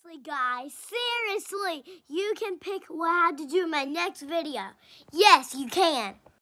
Seriously, guys, seriously, you can pick what I have to do in my next video. Yes, you can.